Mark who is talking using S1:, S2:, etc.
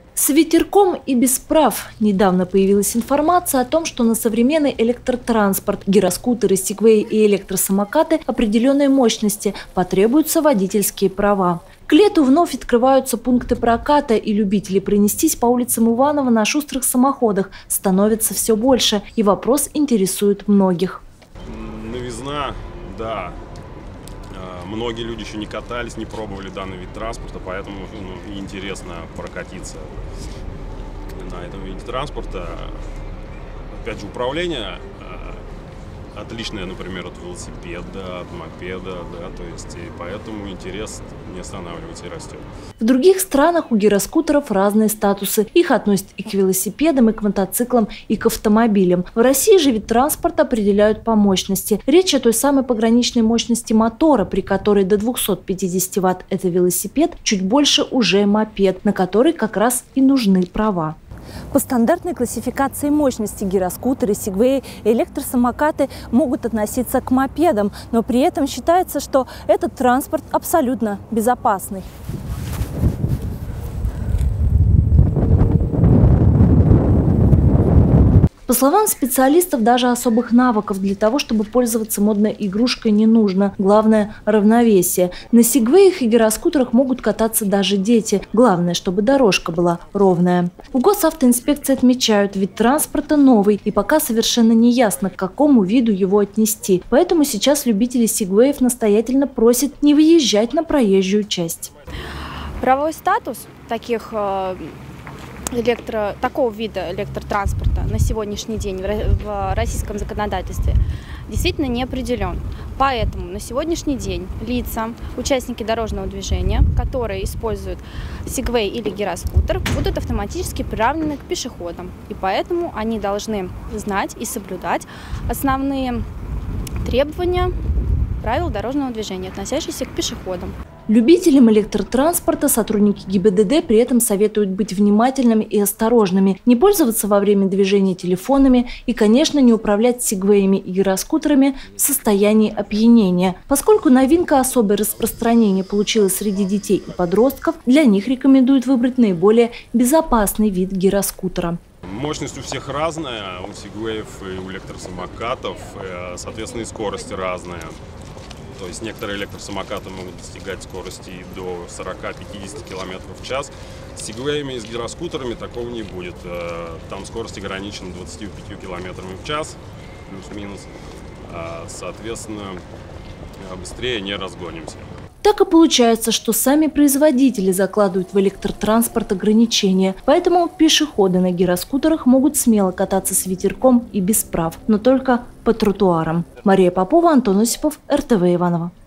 S1: С ветерком и без прав. Недавно появилась информация о том, что на современный электротранспорт, гироскутеры, сегвеи и электросамокаты определенной мощности потребуются водительские права. К лету вновь открываются пункты проката, и любителей пронестись по улицам Иваново на шустрых самоходах становится все больше, и вопрос интересует многих.
S2: Новизна, да. Многие люди еще не катались, не пробовали данный вид транспорта, поэтому интересно прокатиться на этом виде транспорта. Опять же, управление отличное, например, от велосипеда, от мопеда, да, то есть и поэтому интерес не останавливается и растет.
S1: В других странах у гироскутеров разные статусы. Их относят и к велосипедам, и к мотоциклам, и к автомобилям. В России же вид транспорта определяют по мощности. Речь о той самой пограничной мощности мотора, при которой до 250 Вт – это велосипед, чуть больше уже мопед, на который как раз и нужны права. По стандартной классификации мощности гироскутеры, сегвеи и электросамокаты могут относиться к мопедам, но при этом считается, что этот транспорт абсолютно безопасный. По словам специалистов, даже особых навыков для того, чтобы пользоваться модной игрушкой, не нужно. Главное – равновесие. На сегвеях и гироскутерах могут кататься даже дети. Главное, чтобы дорожка была ровная. В госавтоинспекции отмечают, вид транспорта новый, и пока совершенно не ясно, к какому виду его отнести. Поэтому сейчас любители сегвеев настоятельно просят не выезжать на проезжую часть.
S3: Правовой статус такого вида электротранспорта на сегодняшний день в российском законодательстве действительно не определен. Поэтому на сегодняшний день лица, участники дорожного движения, которые используют сегвей или гироскутер, будут автоматически приравнены к пешеходам. И поэтому они должны знать и соблюдать основные требования правил дорожного движения, относящиеся к пешеходам.
S1: Любителям электротранспорта сотрудники ГИБДД при этом советуют быть внимательными и осторожными, не пользоваться во время движения телефонами и, конечно, не управлять сегвеями и гироскутерами в состоянии опьянения. Поскольку новинка особое распространение получила среди детей и подростков, для них рекомендуют выбрать наиболее безопасный вид гироскутера.
S2: Мощность у всех разная, у сегвеев и у электросамокатов, соответственно, и скорость разная. То есть некоторые электросамокаты могут достигать скорости до 40-50 км в час. С сегвеями и с гироскутерами такого не будет. Там скорость ограничена 25 км в час, плюс-минус. Соответственно, быстрее не разгонимся.
S1: Так и получается, что сами производители закладывают в электротранспорт ограничения. Поэтому пешеходы на гироскутерах могут смело кататься с ветерком и без прав, но только по тротуарам. Мария Попова, Антон Осипов, РТВ Иваново.